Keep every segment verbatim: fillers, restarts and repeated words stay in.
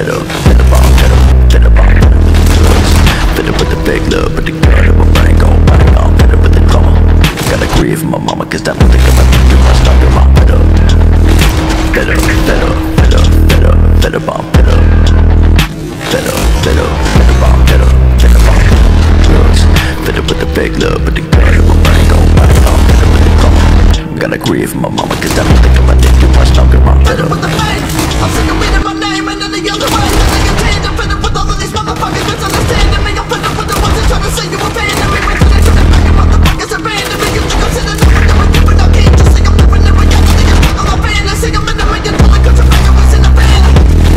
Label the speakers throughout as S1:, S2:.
S1: fed up, fed up, I'm fed up, fed up, I'm fed up with the drugs. Fed up with the fake love, but the gun of my brain gon' bang. I'm fed up with the drama. Gotta grieve for my mama, cause that one thing about me too much longer. I'm fed up, fed up, fed up, fed up, fed up, fed up, I'm fed up, fed up, fed up, fed up, I'm fed up, fed up, I'm fed up with the drugs. Fed up with the fake love, but the gun of my brain gon' bang. I'm fed up with the drama. Gotta grieve for my mama, cause that one thing about me too much longer. I'm fed up with the pain. I'm sick of reading my name and then the other way that I contain. I'm fed up with all of these motherfuckers misunderstanding me. I'm fed up with the ones that try to say you abandoned me. When they turn their back and motherfuckers abandon me. You should consider knowing that we're doing our game. Just like I'm living in reality, I'm stuck on my fantasy. I'm in a million dollar country, like I was in a band.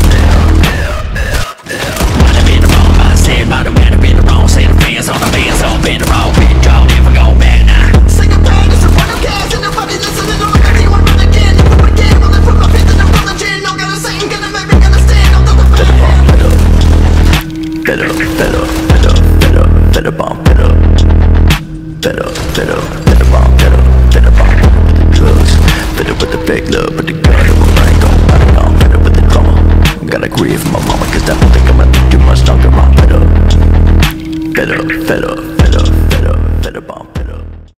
S1: Might have been the wrong mindset, might have been the wrong set of fans on the fans, all been the wrong, been drawn, never go back now. Sing a band, it's a front of gas, and nobody listening to like I do, I'm run again, you put again, well they put my faith in the religion, no gotta say, I'm gonna make me gonna stand, I'm not the fan. Fed up, fed up, fed up, fed up, fed up, I'm fed up, fed up, fed up, fed up, I'm fed up, fed up, I'm fed up with the drugs, fed up with the fake love, but the gun of my brain gon' bang, I'm fed up with the drama, gotta grieve for my